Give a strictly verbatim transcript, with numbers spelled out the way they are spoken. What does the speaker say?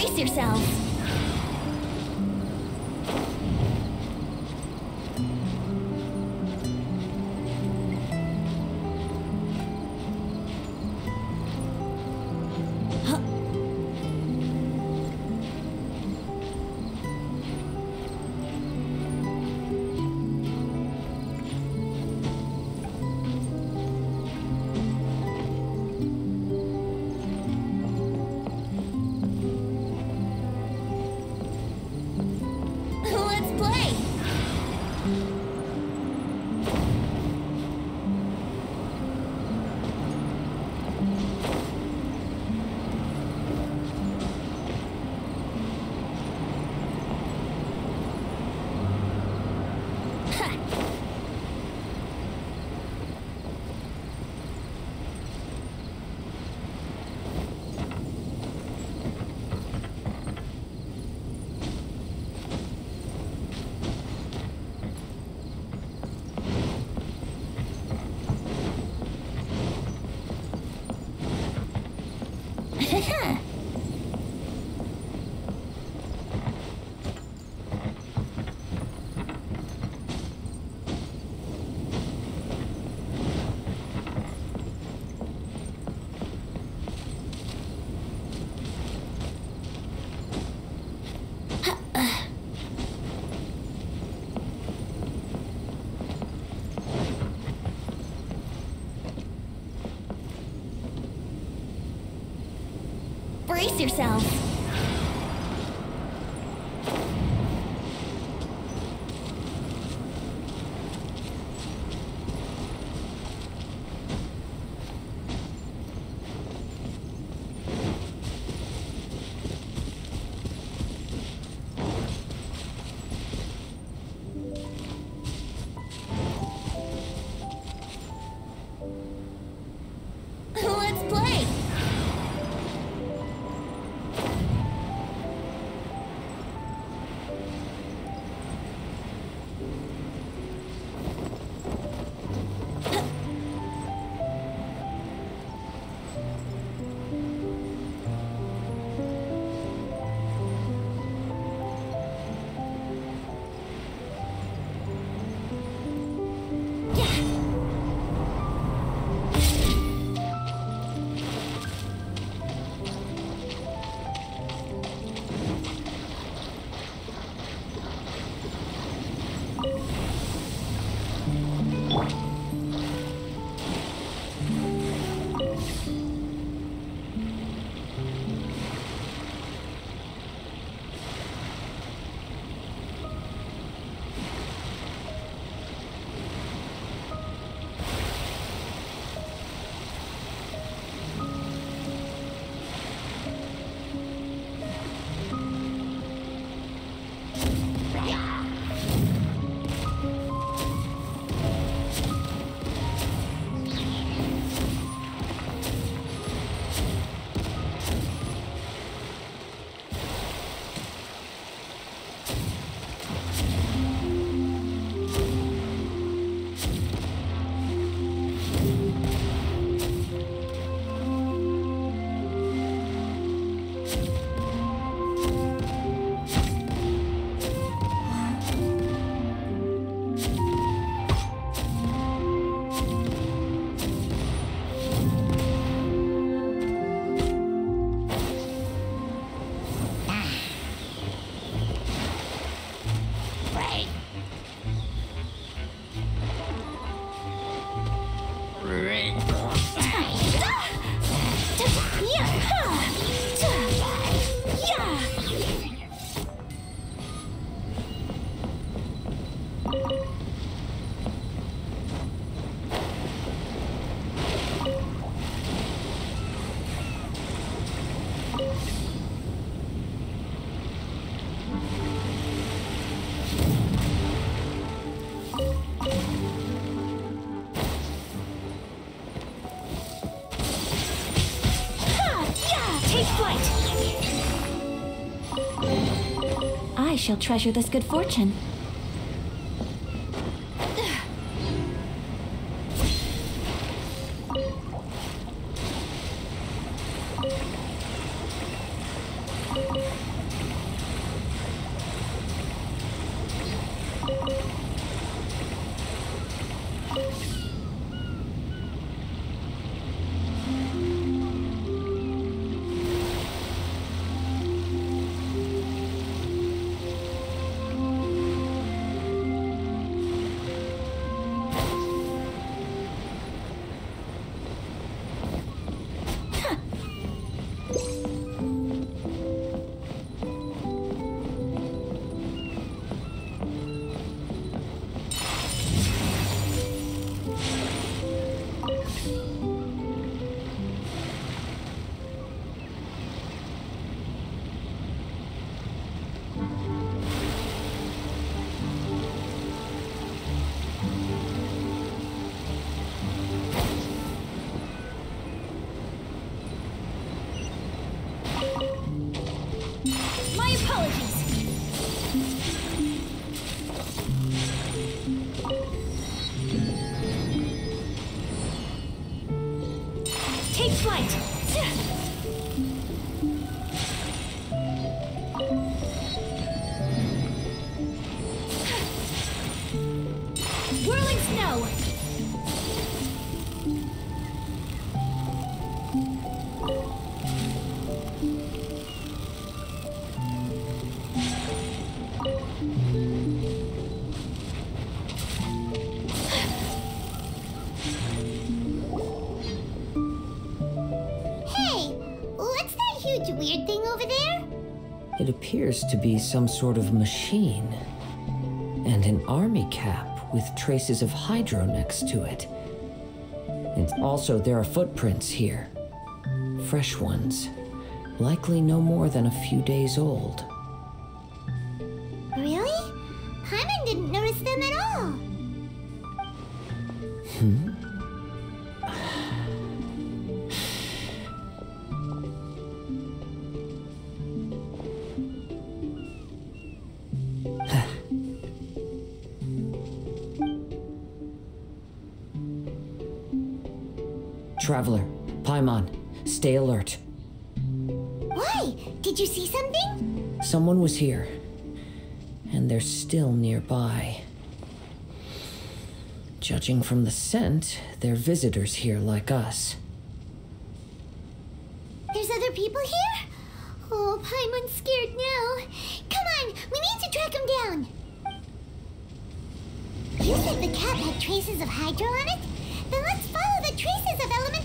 Brace yourselves! Brace yourselves! Let's play! I shall treasure this good fortune. You Take flight! Whirling snow! Weird thing over there? It appears to be some sort of machine. And an army cap with traces of Hydro next to it. And also there are footprints here. Fresh ones. Likely no more than a few days old. Really? Paimon didn't notice them at all. Hmm? Traveler, Paimon, stay alert. Why? Did you see something? Someone was here, and they're still nearby. Judging from the scent, they're visitors here like us. There's other people here? Oh, Paimon's scared now. Come on, we need to track him down. You said the cap had traces of Hydro on it? Then let's follow the traces of Elemental